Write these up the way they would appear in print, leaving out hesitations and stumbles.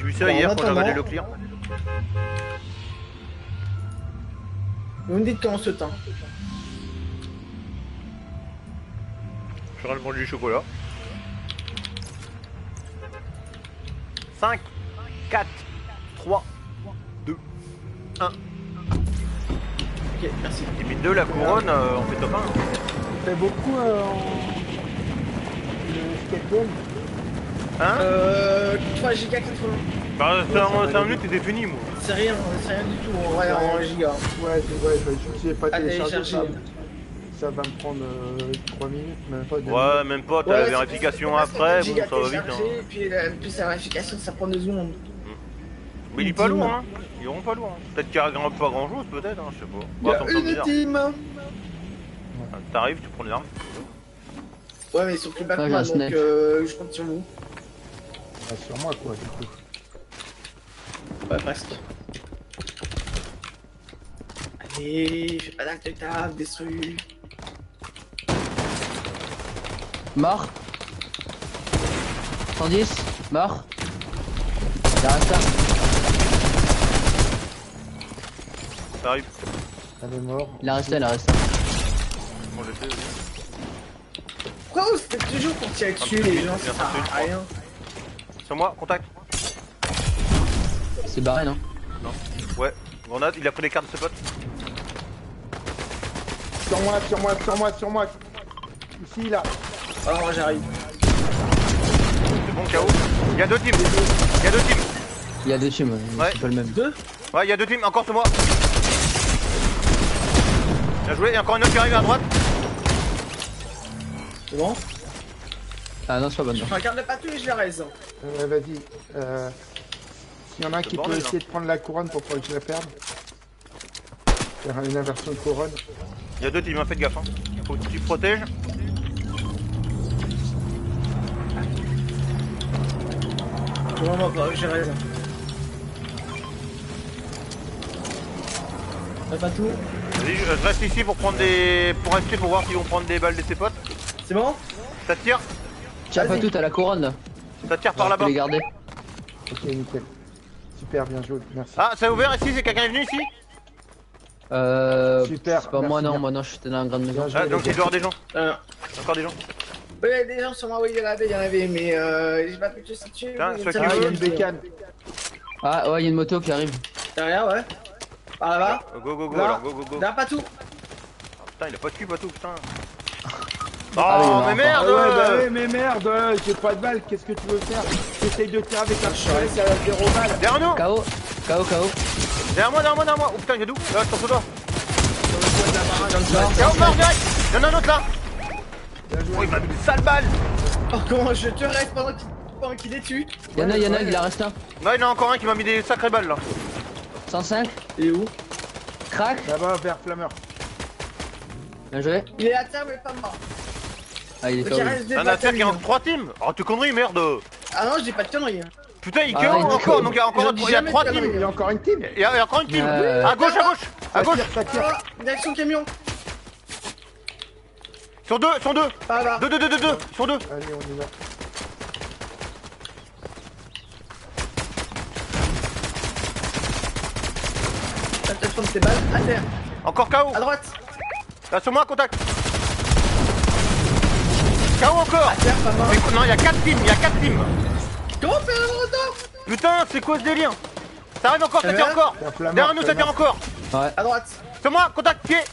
J'ai vu ça hier quand j'ai regardé le client. Vous me dites comment ce temps. Je suis en train de manger du chocolat. 5, 4, 3, 2, 1. Ok, merci. Et mine 2, la couronne, on fait top 1. On fait beaucoup le skateboard. Hein 3 giga 80. Bah, 5 minutes, t'es fini, moi. C'est rien du tout en vrai en giga. Ouais, j'ai pas À téléchargé télécharger. ça va me prendre 3 minutes, même pas 2 Ouais, minutes. même pas, t'as la vérification après, bon, ça va vite. Hein. Puis la vérification, ça prend 2 secondes. Mais il est pas lourd, hein. Ils iront pas lourd. Hein. Peut-être qu'il y a pas grand chose, peut-être, hein, je sais pas. Il y a une team. T'arrives, tu prends les armes. Ouais, mais sauf que pas j'ai moi, un donc snack. je compte sur vous. Ah, sur moi quoi, du coup. Ouais, presque. Allez, fais pas d'acte de table, détruit. Mort. 110. Mort. Il reste là. T'arrives. Elle est morte. Il a resté. Bon, j'essaie aussi. Pourquoi vous faites toujours pour tirer dessus les gens, ça sert à rien. Sur moi, contact. C'est barré, non? Non. Ouais, grenade, il a pris les cartes de ses potes. Sur moi. Ici, là. Alors j'arrive. C'est bon, KO. Il y a deux teams. Il y a deux teams, Ouais. c'est pas le même. Deux. Ouais, il y a deux teams, encore sur moi. Bien joué, il y a encore une autre qui arrive à droite. C'est bon. Ah non, c'est pas bon. Je regarde pas tous et je les raise. Vas-y. S'il y en a un qui peut bordel, essayer de prendre la couronne pour pas que je la perde. Faire une inversion de couronne. Il y a deux teams, hein, faites gaffe. Hein. Faut que tu te protèges. Vraiment pas, j'ai raise. T'as pas tout. Vas-y, je reste ici pour prendre des. Pour rester pour voir s'ils vont prendre des balles de ses potes. C'est bon. Ça tire. Tiens, pas Vas-y. tout à la couronne là. Ça tire par Tu là-bas. peux les garder. Ok, nickel. Super, bien joué, merci. Ah, ça a ouvert ici, c'est quelqu'un est venu ici. Super, C'est pas moi, merci non, bien. moi j'étais dans la grande maison. Bien joué, Ah, les donc il gars. doit y avoir des gens. Euh, Encore des gens. il y a des gens sur moi, oui, il y en avait, mais j'ai pas pu te situer. Tiens, ceux qui Ah, il y a veulent. une bécane. Ah ouais, il y a une moto qui arrive. Derrière, ouais. Par là-bas. Go, Là. alors go. Derrière, pas tout. Ah, putain, il a pas de cul, pas tout, putain. Oh, Ah oui, il y en a mais encore. merde! Ah ouais, bah ouais, mais merde, j'ai pas de balles, qu'est-ce que tu veux faire? J'essaye de tirer avec un pistolet, ça a 0 balles. Derrière nous! KO. Derrière moi! Oh putain, il y a d'où? Là, sur ce doigt! Mort. KO mort direct! Il y en a un autre là! Bien joué. Oh, il m'a mis une sale balle! Oh, comment je te reste pendant qu'il les tue. Y'en a, il en reste un. Non, il y en a encore un qui m'a mis des sacrées balles là. 105. Il est où? Crac. Là-bas, vers Flammer. Bien joué. Il est à terre, mais pas mort. Ah, il est Donc KO. il reste des Un affaire qui est en bataillons. 3 teams! Oh, tu conneries, merde! Ah non, je dis pas de conneries. Putain, il Ah, KO il dit encore! KO. Donc il y a encore Je dis il y a jamais 3 de teams! conneries. Il y a encore une team. Il y a encore une team! À gauche! Ça tire. Ah, direction camion. Sur deux! Par là. Deux! Sur deux! Allez, on y va. T'as peut-être prendre tes balles. À terre. Encore KO! À droite. Là, sur moi, contact! KO encore! À terre, pas mort. Mais non, il y a 4 teams! Comment faire un retour? Putain, c'est quoi ce délire? Ça arrive encore, ça tire encore! C'est un flammeur, Derrière nous, ça tire encore! Ouais. À droite. Sur moi, contact, pied!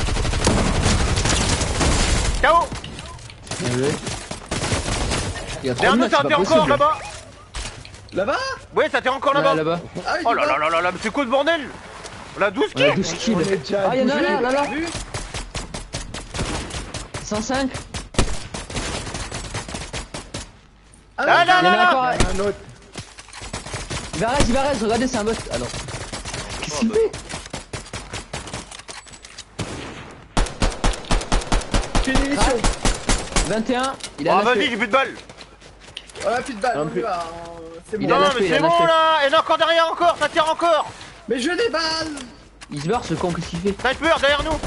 KO! Bien joué. Il y a trop Derrière de nous, mecs, ça c'est pas tire encore possible. là-bas! Là-bas. Oui, ça tire encore Ouais, là-bas! là-bas. Ah, oui, Oh je là vois. là là là, mais c'est quoi ce bordel? On a 12 On a kills! 12 kills. On est déjà Ah, y'en a un là. Vu. 105. Ah, Là, oui, là, Il y en a là. encore un. Un autre. Il va reste, regardez, c'est un bot. Alors. Qu'est-ce qu'il fait? Plus d'émission. 21. Il a Ah, la vas-y, feuille. j'ai plus de balles! Ouais, plus de balles. Non On y plus. va. C'est bon. Il a Non, la mais feuille, c'est il a bon la là! Et il y en a encore derrière encore! Ça tire encore! Mais je veux des balles. Il se barre ce con, qu'est-ce qu'il fait? Sniper derrière nous!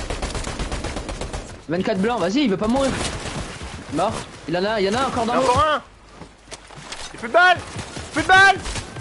24 blancs, vas-y, il veut pas mourir. Mort. Il y en a encore Il y dans en a l'eau. encore un! J'ai plus de balles! Plus de balles!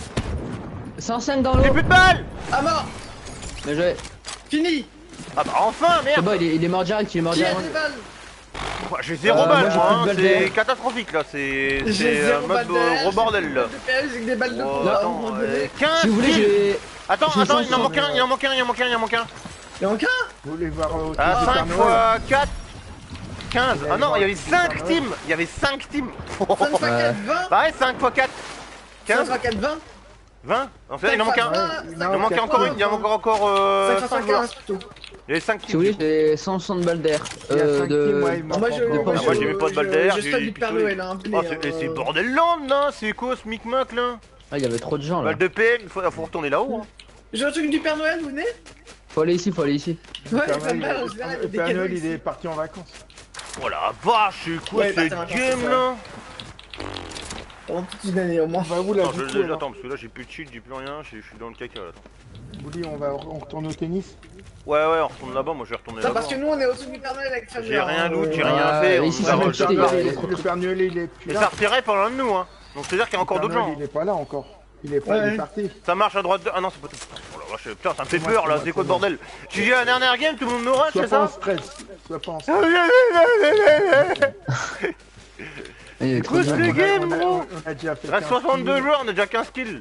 105 dans l'eau. J'ai plus de balles. Ah mort. Mais j'ai. Fini. Ah bah enfin, C'est merde. bon, il est mort direct, il est mort Qui a direct. des balles? Ouais, j'ai 0 moi, balles, j'ai moi, plus de hein. balles C'est derrière. catastrophique là, c'est J'ai 0 mode balles d'air, gros bordel là. j'ai des avec des balles de Oh, combat. attends, 15 Si vous voulez, kills. j'ai. Attends, j'ai attends, il en 500, manque un, il en manque un, il en manque un, il en manque un. Il y en a qu'un. Vous voulez voir Ah, 5 fois 4, 15. Il Ah non, il y avait allait 5 voir teams. Il y avait 5 teams. 5 x 4, 20. Bah ouais, 5 fois 4, 5 15, x 4, 20. 20. En fait, il en manque un. Il en manque encore une, il en manque encore 5 x 5 joueurs. 15 plutôt. Il y avait 5 Si vous teams. voulez, j'ai 160 balles d'air. Il y a 5 De. teams, ouais, il Ah, manque moi, encore. moi, j'ai même pas de balles d'air, Je j'ai stade des du Père pistolets. Noël, hein. Oh, c'est bordel land là, c'est quoi ce micmac là? Ah, il y avait trop de gens là. Balle de PM, faut retourner là-haut. Hein. J'ai un truc du Père Noël, vous venez? Faut aller ici, faut aller ici. Ouais, Père ça Noël, me va, en général, il y a des Père cadeaux Noël, ici. il est parti en vacances. Oh la vache, c'est quoi Ouais, cette attends, game c'est là? Pendant toute une année au moins. On va où là Attends, du coup, alors attends, parce que là j'ai plus de shield, j'ai plus rien, je suis dans le caca là. Attends. Vous dites, on retourne au tennis? Ouais, on retourne là-bas, moi je vais retourner Ça, là-bas. parce que nous, on est au-dessus du Père Noël avec Fabien. J'ai rien loot, j'ai Ah, rien fait, ici, on c'est va bon, rejeter. il est- Le Père Noël, il est plus Et là. ça retirait pas loin de nous, hein. Donc c'est-à-dire qu'il y a encore Père d'autres Noël, gens. il est pas là encore. Il est pas, il est parti. Ça marche à droite de... Ah non, c'est pas tout. Oh la vache, putain, ça me fait peur là, c'est quoi le bordel? J'ai dit à la dernière game, tout le monde me rush, Sois c'est pas en ça? stress. Sois pas en stress. Il y avait trop de Pousse gens. les games, On a- gros. on a déjà fait Il reste 15 62 kills. joueurs, on a déjà 15 kills.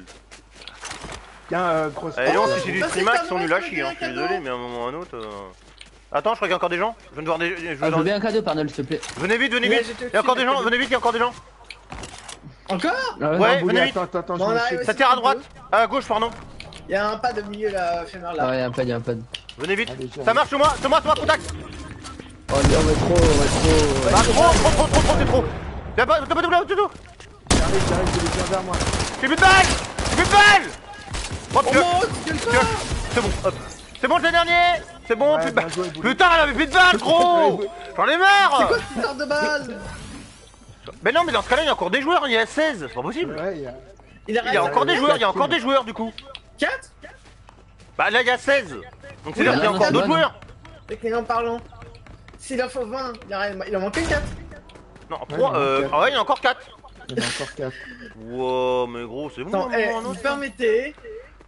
Tiens, grosse. Eh non, Oh, si c'est du bah, streamax, c'est ils sont pas nuls à mal, chier, hein, je suis c'est un désolé, cadeau. mais à un moment ou à un autre... Attends, je crois qu'il y a encore des gens. Je viens de voir des... Ah, je veux bien un cadeau, Parnell, s'il te plaît. Venez vite, venez Ouais, vite. j'étais Il y a encore au-dessus, des gens, mais- venez vite, il y a encore des gens. Encore? Ah Ouais, Vous venez voulez- vite. Attends, Bon, je on me arrive suis- Ça tire à droite, à gauche, pardon. Il y a un pad au milieu là, Fémur Ah, là. ouais, il y a un pad. Venez vite. Allez, Ça marche sur moi, contact. Oh, on va trop. Bah trop, c'est trop. Y'a pas, t'as pas doublé au-dessus de tout. J'arrive, je vais faire vers moi. J'ai plus de balles. J'ai plus de balles. Oh Oh putain, mon dieu, putain. C'est bon, hop. C'est bon, c'est le dernier. C'est bon, Ouais, plus de balles. bien joué, Boulou. Putain, elle avait plus de balles, gros. J'en ai c'est marre. quoi cette sorte de balle? Mais non, mais dans ce cas-là, il y a encore des joueurs, il y a 16. C'est pas possible. Ouais, il y a- Il Il y a encore des joueurs, il y a encore des joueurs du coup. 4? Bah là, il y a 16. Donc c'est-à-dire Oui, qu'il y a non, encore c'est d'autres bon. joueurs. Techniquement parlant. S'il en faut 20, il en manque que 4. Non, Ouais, 3, il y en a quatre. ah ouais, il y a encore 4. il y en a encore 4. Wow, mais gros, c'est bon. Attends, à un moment ou à un vous autre. permettez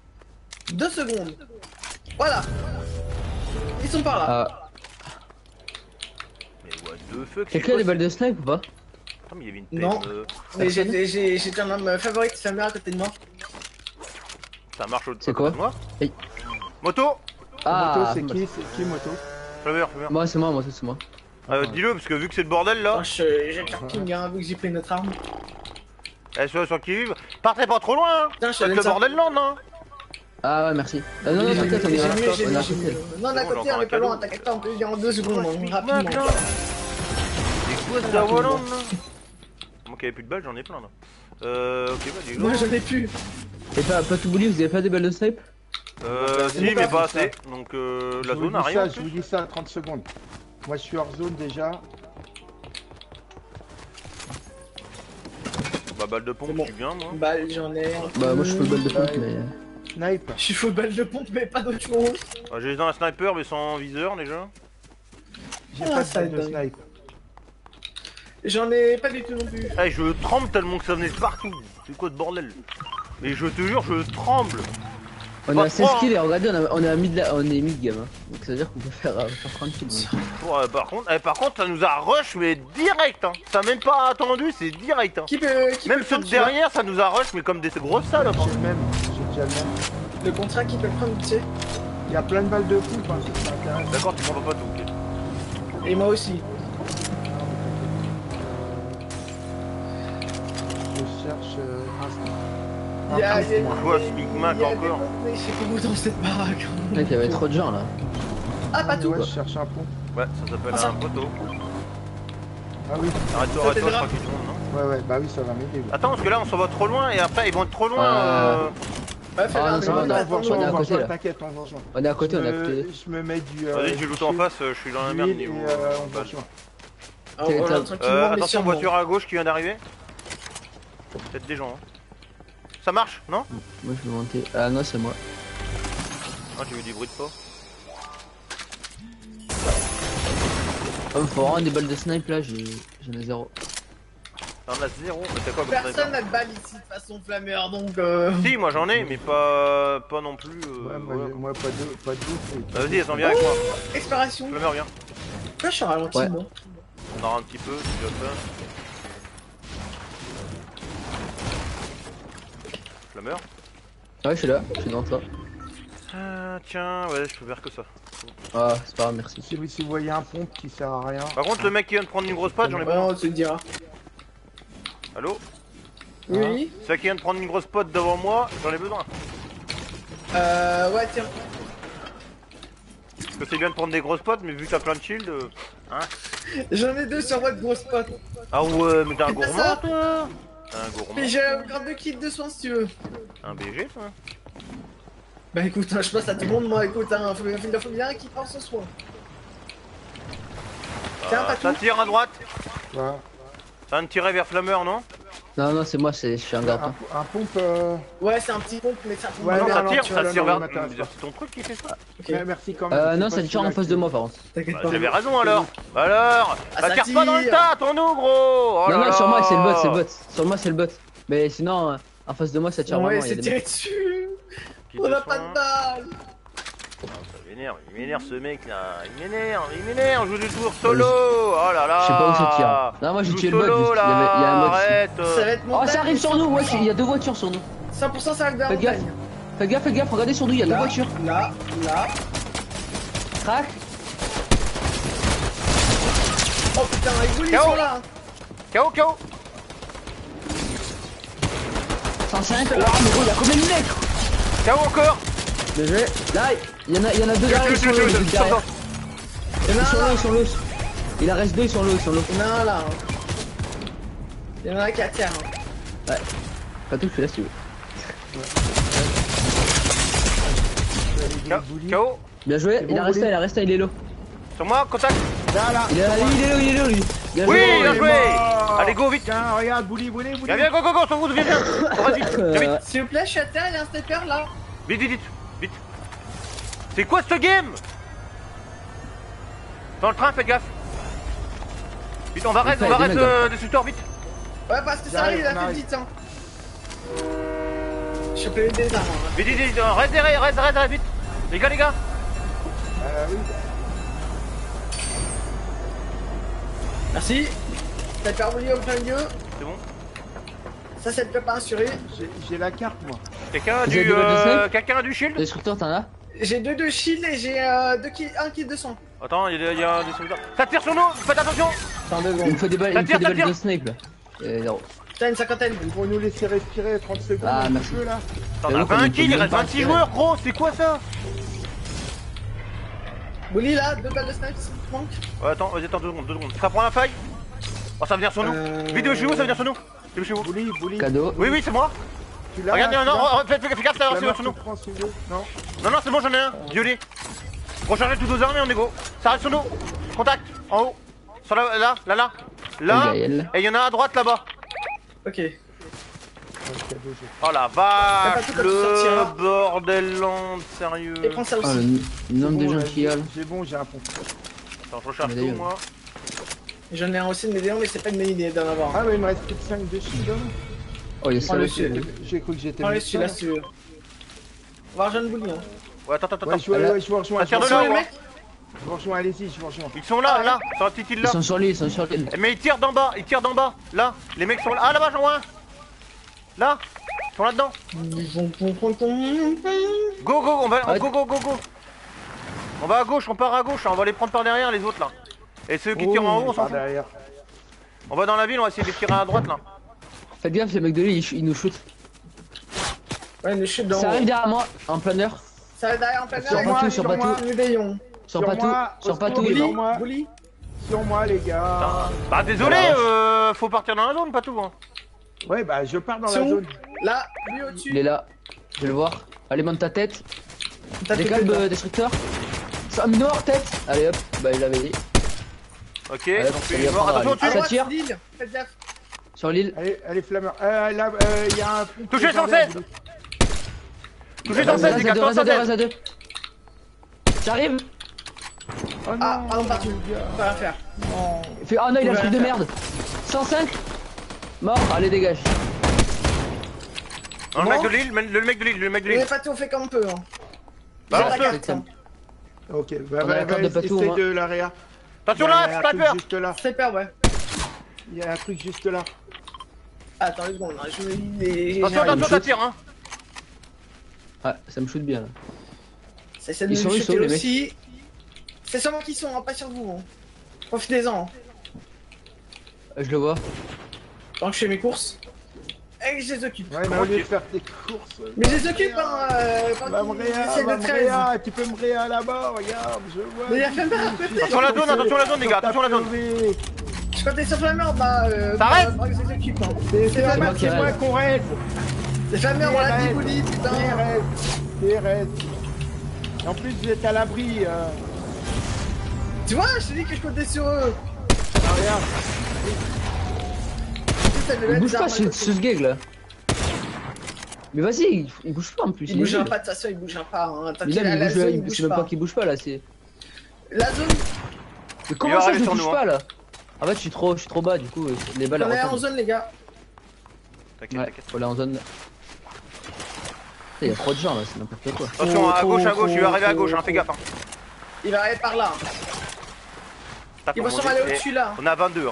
2 secondes. Voilà. Ils sont par là. Ah, Mais what the fuck, c'est quelqu'un a quoi des balles de snipe ou pas? Attends, mais il y avait une Non. tête. Mais j'ai un homme favorite, sa mère à côté de moi. Ça marche au C'est quoi? moi. Hey. Moto. Ah, Moto, c'est qui? C'est qui Moto? Flaveur. Moi, c'est moi, c'est moi. Dis-le, parce que vu que c'est le bordel là, Attends, j'ai le parking, hein, vu que j'ai pris notre arme. sur qui vive. Partez pas trop loin, hein. Putain, je C'est savais le ça. bordel là, non? Ah, ouais, merci. Non, non, J'ai t'inquiète, on mieux, est j'ai à mieux, j'ai on est mieux, à j'ai côté. mieux. Non, d'un Bon, côté, j'ai on encore est un pas loin, cadeau. t'inquiète pas, on peut le dire en 2 secondes, Mec, rapidement. là. C'est quoi ce volant là? Moi qui avait plus de balles, j'en ai plein là. Ok, bah dis Moi, j'en ai plus. Et pas tout bouli, vous avez pas des balles de snipe? Si, mais pas assez. Donc la zone arrive. en Je vous plus. dis ça à 30 secondes. Moi, je suis hors zone déjà. Bah, balle de pompe, C'est bon. je suis bien moi. Balle, j'en ai. Bah, moi, je fais balle de pompe, Ouais. mais. Snipe. Je suis full balle de pompe, mais pas d'autre chose. Ah, j'ai un sniper, mais sans viseur déjà. J'ai Ah, pas ça de balle de donne. snipe. J'en ai pas du tout non plus. Eh, je tremble tellement que ça venait de partout. C'est quoi ce bordel? Mais je te jure, je tremble. On Pas est à 16 trois, kills et regardez, on est à mid game. Hein. Donc ça veut dire qu'on peut faire 30 kills. donc. Par contre, ça nous a rush, mais direct. Hein. Ça a même pas attendu, c'est direct. Hein. Qui peut Même le ceux prendre, de tu vois derrière, ça nous a rush, mais comme des grosses salles. J'ai le même. J'ai déjà le même. Le contrat qui peut le prendre, tu sais. Il y a plein de balles de coupe, hein, si ça intéresse. D'accord, tu prends pas tout. Ok. Et moi aussi. Je cherche Il y a- il y a- moi. Je vois ce micmac il y a des encore. contenus chez vous dans cette baraque. Mec, il y avait trop de gens là. Ah, pas tout. Ouais, je cherche un pont. Ouais, ça s'appelle Ah, ça- un poteau. Ah oui, Arrête-toi, Ça je t'aidera. crois qu'il tourne, non? ouais, bah oui, ça va m'aider. oui. Attends, parce que là, on s'en va trop loin et après, ils vont être trop loin. Ouais, fais Ah, un non, peu ça va, de on a- temps. On va on est à côté, là. t'inquiète, on va rejoindre. On est à côté, on est à Je côté. me- Je me mets du. Vas-y, j'ai looté en face, je suis dans la merde d'huile niveau. et on va rejoindre. Ah, on va tranquillement, mais Attention, sûrement. voiture à gauche qui vient d'arriver. Peut-être des gens. Hein. Ça marche, non? Moi je vais monter. Ah non, c'est moi. Ah, tu veux du bruit de pas? Oh, faut vraiment des balles de snipe là, j'en ai zéro. T'en as 0, mais t'as quoi comme Personne sniper? n'a de balle ici de façon flammeur donc Si, moi j'en ai, mais pas non plus. Ouais, voilà. moi pas de doute. Bah, vas-y, attends, viens avec moi. Exploration. Flameur, viens. Pourquoi je suis ralenti Ouais. moi? On aura un petit peu, c'est déjà fait. Flameur. Ouais, je suis là, je suis dans toi. Tiens, ouais, je peux faire que ça. Ah, c'est pas grave, merci. Si vous voyez un pompe qui sert à rien. Par contre, le mec qui vient de prendre une grosse patte, j'en ai Ouais, besoin. on te le dira. Allô? Oui. Celui qui vient de prendre une grosse pote devant moi, j'en ai besoin. Ouais, tiens. Parce que c'est bien de prendre des grosses potes, mais vu que t'as plein de shield, hein? J'en ai 2 sur votre grosse pote. Ah ouais, mais t'es un C'est pas gourmand, ça. toi? T'es un gourmand? Mais j'ai un grave de kit de soins si tu veux. Un BG, toi? Bah écoute, hein, je passe à tout le monde, moi écoute, hein, faut bien qu'il prenne son soin. Tiens, pas Ça tout. tire à droite. Ouais. Ça vient de tirer vers Flameur, non? Non, non, c'est moi, je suis un gardien. Un pompe. Ouais, c'est un petit pompe, mais ça tombe Ouais, Ah non, mais ça alors, tire, tu ça vas tire dans vers. le matin, C'est ton truc qui fait ça? Ok, Ouais, merci quand même. Non, ça tire en face de moi par contre. t'inquiète Bah, pas. j'avais raison alors. Alors, Ah, ça ça tire pas dans le tire. tas, ton nous, gros. Oh Non, là non, sur moi, là. c'est le bot, c'est le bot. Sur moi, c'est le bot. Mais sinon, en face de moi, ça tire Ouais, vraiment. il y a c'est des tiré mecs. dessus. Qui On te a soin. pas de balles. Il m'énerve ce mec là, il m'énerve, je joue du tour solo, oh là là. Je sais pas où ça tire. Non, moi, j'ai Joue tué le bot, solo, juste, il y là, a un bot ici. arrête. Ça va être Oh, montagne. ça arrive sur nous, ouais, il y a 2 voitures sur nous. 100% ça arrive vers Faites gaffe. montagne. Faites gaffe, regardez sur nous, il y a 2 Là, voitures. là. Crac. Oh putain, ils voulaient KO. sont là. KO, KO. 105. Oh, mais gros, il y a combien de mecs? KO encore. Bien joué. Là, il y en a 2 derrière, ils sont là, ils sont derrière. Il y en Ils a sont un là, là. ils sont là. Il en reste 2, ils sont là, ils sont là. Il y en a un là. Il y en a un qui a terre. Pas tout, je suis là si tu veux. KO. Bien joué, bon, il a resté, il est low. Sur moi, contact. Là, Il est low, lui. Bien Oui, joué. bien il est joué. mort. Allez, go, vite. Tiens, regarde, bouli. Viens, go, on s'en fout, viens. Vas-y, viens vite. S'il vous plaît, je suis à terre, il y a un sniper là. Vite. C'est quoi ce game? Dans le train, faites gaffe. Vite, on va Il fait arrêter des mecs, destructeur, vite. Ouais, parce que ça arrive, il a on fait arrive. vite, hein. Je suis plein des armes. Hein. Vite, reste, vite. Les gars. Oui. Merci. Sniper voulu au plein milieu. C'est bon. Ça, c'est le pas assuré. J'ai la carte, moi. Quelqu'un a Vous avez des balles de snipe quelqu'un a du shield? Destructeur, t'en as? J'ai 2 de shield et j'ai un kit de sang. Attends, il y a des soldats. Ça tire sur nous, faites attention. Attends 2 Il me secondes. faut des balles, Ça il me faut tire, des ça balles de snipe là. Zéro. Putain, une cinquantaine. Ils vont nous laisser respirer 30 secondes. Ah, un merci. petit peu, là. Attends, Mais on a oui, comme 20 il kills, faut il reste même pas 26 tirer. joueurs, gros, c'est quoi ça? Bouli là, 2 balles de snipe s'il te manque. Ouais, attends, vas-y, attends 2 secondes. Ça prend la faille? Oh, ça va venir sur nous. Vidéo chez vous, ça va venir sur nous. Vidéo chez vous. Bouli. Cadeau. Oui, c'est moi. Tu l'as, Regarde, tu non, l'as fais gaffe, ça va La sur meuf, nous. tu prends celui-là. Non. Non, c'est bon, j'en ai un. Violet. Rechargez tous nos armes et on est go. Ça reste sur nous. Contact, en haut. Sur là. Gaël. Et il y en a un à droite là-bas. Ok. Ouais, cadeau, j'ai- Oh la T'as pas vache, tout quand tu le sortiras. bordelland, sérieux. Et prends ça Oh, aussi. le nombre de Bon, gens ouais, qui y a là. J'ai bon, j'ai un pompe. Attends, je recharge Mais tout, d'ailleurs. moi. J'en ai un aussi de médaillon, mais c'est pas une bonne idée d'en avoir. Ah, mais il me reste plus de 5 de shield. hein. Oh, il y a Prends ça le aussi. sud. J'ai cru que j'étais Prends les médecin. celui-là si tu veux. On va rejoindre Bouli. Hein. Ouais, attends. Ouais, je vous rejoins. Ça tire de Je là, les ouais. mecs. vous rejoins, allez-y, je vous rejoins. Ils sont là, sur la petite île Ils là. sont sur l'île, ils sont sur l'île. Mais ils tirent d'en bas, Là, les mecs sont là. Ah là-bas, j'en vois un. Là, ils sont là-dedans. Go, on va, Ouais. go. On va à gauche, on part à gauche, on va les prendre par derrière les autres là. Et ceux qui tirent en haut, on s'en par fout. derrière. On va dans la ville, on va essayer de les tirer à droite là. Faites gaffe, ces mecs de l'île, ils nous shootent. Ouais, une chute dans Ça arrive derrière moi, en plein heure. Ça arrive derrière en plein Sur air. moi, Patou, sur sur moi. Patou. Médaillon. Sur Sur Patou, moi, sur au Patou, secours, il est Bouli. mort. moi. Bouli. Sur moi, les gars. Bah désolé, faut partir dans la zone, pas tout. Hein. Ouais, bah je pars dans C'est la où zone. Là, lui au-dessus. Il est là. Je vais le voir. Allez, monte ta tête. T'as fait Décalme, quoi, destructeur. Ça mort, tête. Allez hop, bah il avait dit. Ok, Ouais, donc ça il y est a mort. pas Attention mal. à au-dessus. Ça droite, tire. l'île. Faites gaffe. Sur l'île. Allez, flammeur. Là, il y a un pompe. Touché 116. Touché dans Reste 16, les à gars, deux, reste à deux, 116. reste à deux. J'arrive. Oh non, Ah, pardon, partout. les gars. On va rien faire. Non. Il fait, oh non, il a le Ouais. truc de merde. 105. Mort, allez, dégage. Le mec de l'île, le mec de l'île, le mec de On l'île. est pas tout, on fait comme on peut. Hein. Balance J'ai la le. carte, hein. Ok, On a la carte de Patou, essaye moi. de l'area. Attention Il y a là, un truc sniper. juste là. Sniper, ouais. Il y a un truc juste là. Attends une seconde, hein, je me dis les. Attention, attention, ça tire hein. Ouais, ça me shoot bien là. Ça essaie de Ils me sont, shooter les mecs. aussi. C'est sûrement qu'ils sont, hein, pas sur vous. Hein. Profitez-en. Hein. Je le vois. Tant que je fais mes courses. Et je les occupe. Ouais, mais au lieu de faire tes courses. Mais je les occupe, hein. Va me réa, tu peux me réa là-bas, regarde, je vois. Mais il y a Flammer à côté. Attention la zone les gars, attention la zone. Je comptais sur Flammer, bah. T'arrêtes bah, je les occupe. Hein. C'est Flammer, moi qui c'est moi reste. qu'on reste. C'est Flammer, on l'a dit, Bouli, putain. reste. En plus, vous êtes à l'abri. Tu vois, je te dis que je comptais sur eux. Ah, regarde. Il bouge pas ce gag là. Mais vas-y, il bouge pas en plus. Il bougera pas de toute façon, il bougera pas. Hein. Tant Mais qu'il là, est à la zone, il c'est bouge même pas pas. qu'il bouge pas là, c'est. La zone, Mais comment va ça, je arriver ne sur touche nous, pas là? En fait, je suis trop bas, du coup, les balles on est en retombent. zone, les gars. T'inquiète, Ouais, t'inquiète. faut aller en zone. Il y a trop de gens là, c'est n'importe quoi. Attention à gauche, il va arriver à gauche, hein, fais gaffe. Hein. Il va arriver par là. Tape, Il va mon sûrement Dieu. aller au-dessus là. On a 22 hein.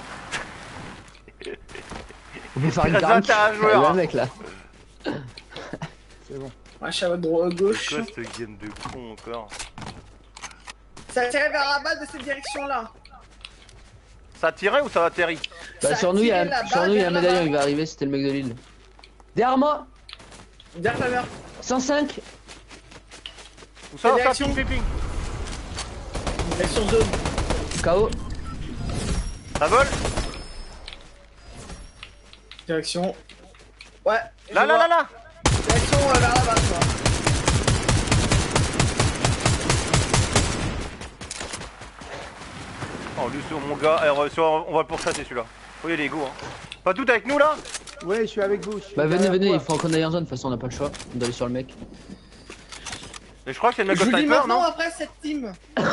On peut faire Il une reste tarnique. 21 joueurs, Il y a hein. un mec là. C'est bon. Ouais, je suis à votre droite, gauche. C'est quoi cette game de con encore? Ça a tiré vers la balle de cette direction-là. Ça a tiré ou ça a atterri? Ça Bah, a sur nous, il y a tiré la sur balle nous, il y a un vers médaillon, là-bas. il va arriver, c'était le mec de l'île. Derrière moi, Derrière Flammer. 105. Où ça? Quelle Ça direction? ping, ping. Direction zone. KO. Ça vole? Direction. Ouais. je Là, là, vois. là, là. Direction vers là-bas, quoi. Oh, lui, c'est mon gars, on va le pourchasser celui-là. Faut y aller, go. Hein. Pas tout avec nous là? Ouais, je suis avec vous. je suis Bah, venez, derrière venez, toi. il faut qu'on aille en zone, de toute façon, on n'a pas le choix. On doit aller sur le mec. Mais je crois que c'est le mec Je au vous dis sniper, maintenant non? après cette team.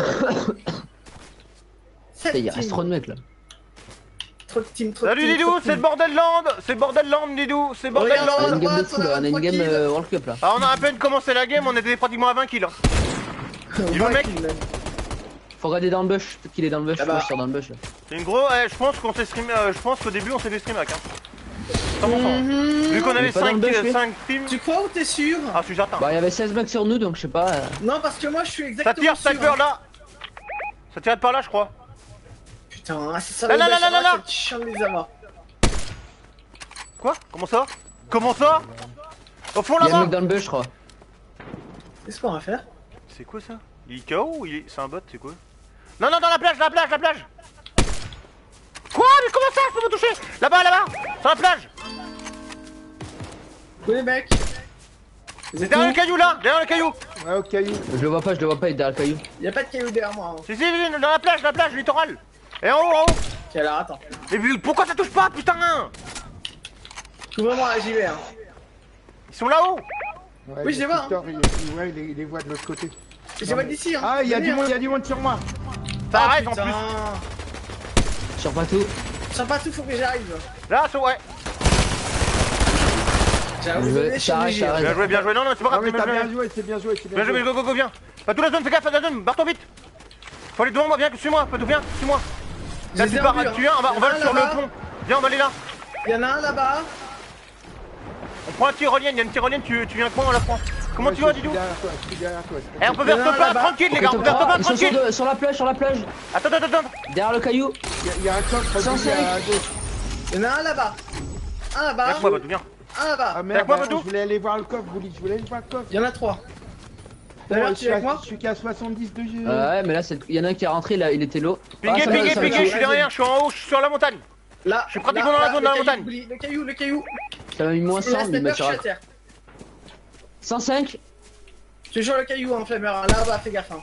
Putain, il reste trop de mecs là. Trop de team, trop de Salut team. Didou, c'est le bordel land! C'est bordel land, Didou, c'est bordel Regarde, On a land! une game de droite, fou là, on a on a une 23 game kills. World Cup là. Ah, on a à peine commencé la game, on était pratiquement à 20 kills. Il veut le mec? Faut regarder dans le bush, peut-être qu'il est dans le bush, Ah bah. moi je sors dans le bush là. C'est une grosse. Je pense qu'on s'est streamé. Je pense qu'au début on s'est fait stream avec. Hein. 100%. Vu qu'on Il avait est pas dans le 5 bush, lui. teams. Tu crois ou t'es sûr? Ah, je suis certain. Bah, il y avait 16 mecs sur nous donc je sais pas. Non, parce que moi je suis Ça exactement tire, sûr. sniper hein. là! Ça tire par là, je crois. Putain, c'est ça Là, le là, bâche, là, là, ouais, là. c'est chiant de les avoir. Quoi? Comment ça? Comment ça? Au fond Il y a un là-bas! mec dans le bush, je crois. Qu'est-ce qu'on va faire? C'est quoi ça? Il est KO ou il est. C'est un bot, c'est quoi? Non, non, dans la plage, la plage, la plage! Quoi? Mais comment ça? Je peux me toucher? Là-bas, là-bas! Sur la plage! Où les mecs? Vous êtes Derrière le où? caillou là! Derrière le caillou! Ouais, au caillou. Je le vois pas, il est derrière le caillou. Y'a pas de caillou derrière moi. Hein. Si, dans la plage, littoral! Et en haut, en haut! Ok, alors attends. Mais pourquoi ça touche pas, putain? Couvre-moi, j'y vais. Hein. Ils sont là-haut! Ouais, Oui, je les vois, hein. Victor, ouais, il les voit de l'autre côté. J'ai pas d'ici. Hein. Ah, il y a Venez, du hein. monde, il y a du monde sur moi. Ça Ah, arrête en putain. plus! Sur pas tout. Sens pas tout, faut que j'arrive. Là, ouais! J'arrive, Je désolé, vais- je suis ça obligé. arrête, Bien joué, bien joué! Non, non, c'est pas Ah, grave, mais c'est t'as bien bien joué! joué, c'est bien joué, c'est bien Bien joué, joué. go, viens! Pas toute la zone, fais gaffe à la zone, barre ton vite! Faut aller devant moi, viens, suis-moi, Patou, viens, suis-moi! Là, Je les tu ai pars, en vue, tu viens, on va hein. aller sur le Là-bas. pont! Viens, on va aller là! Y'en a un là-bas. On prend la tyrolienne, il y a une tyrolienne, tu viens avec moi, on la prend! Comment Ouais, tu vas, je suis Didou? derrière toi, je suis derrière toi. Eh, on peut Il y en faire a un top 1 là-bas. tranquille, les gars, on peut faire top 1 Ils sont tranquille! sur la plage, sur la plage. Attends, attends, attends! Derrière le caillou. Il y a un coffre Sans aussi à gauche. Y'en a un là-bas. Un là-bas. Avec moi, Patou, viens! Un là-bas. Ah merde, Avec moi, attends, Badou. je voulais aller voir le coffre, Bouli, je voulais aller voir le coffre. Y'en a 3. Bon, D'ailleurs, je tu suis es avec à- moi? je suis qu'à 70 de jeu. Ouais, mais là, il y en a un qui est rentré, là, il était low. Pingué, ça va, pingué, ça va, pingué, ça je suis derrière, je suis en haut, je suis sur la montagne! Là. Je suis pratiquement dans la zone, dans la montagne. Le caillou, le caillou. Ça m'a mis moins Et la 100, mais il m'a sniper, je suis tiré. à terre. 105. Je te jure le caillou, hein, Flammer. Là-bas, fais gaffe. Hein.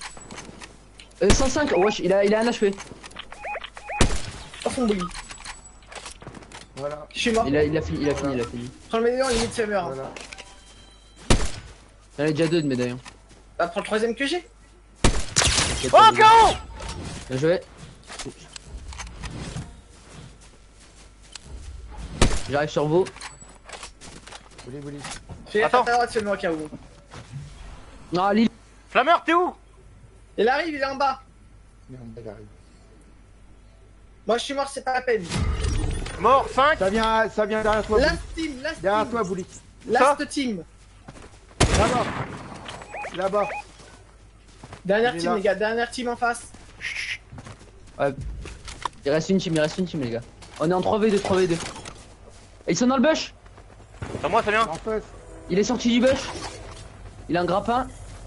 105. Wesh, il a un HP. Au fond, Bouli. Voilà, Je suis mort. Il a fini. Prends le médaillon, limite Flammer. Hein. voilà. Il y en a déjà 2 de médaillons. Bah, prends le troisième que j'ai. Oh, KO! Bien joué. J'arrive sur vous. Bouli. Fais Attends. à ta droite seulement au cas où. Non, Lille. Flammeur, t'es où? Il arrive, il est en bas. Merde, il arrive. Moi je suis mort, c'est pas la peine. Mort, 5. Ça vient derrière toi, Bouli. Last team, last Derrière team. toi, Bouli. Last team. Là-bas. Là-bas. Dernière Il est team là. les gars, dernière team en face. Ouais. Il reste une team, les gars. On est en 3v2, 3v2. Et ils sont dans le bush. C'est à moi, ça vient. En face. Il est sorti du bush. Il a un grappin.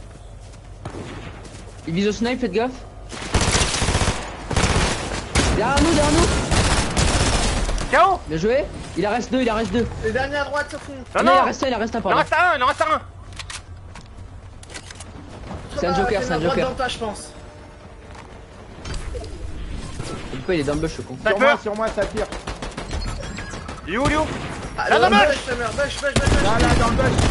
Il vise au snipe, faites gaffe. Derrière nous. KO. Bien joué. Il en reste deux. Le dernier à droite au fond. Non, Il non. en reste un, Il en pardon. reste un, il en reste un. C'est un joker, c'est un droite joker. dans toi, je pense. Du coup, il est dans le bush, le con. Sniper. Sur moi, ça tire. Il est où, Léo? Ah, Là, dans dans le bush, Summer, bush. Là, dans le bush.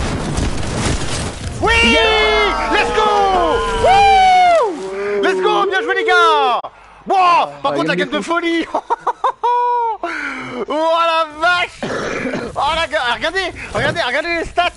Oui. Let's go. Wouh. Let's go, bien joué les gars. Wow. Par contre, la game de folie. Oh la vache. Oh la gars, regardez les stats.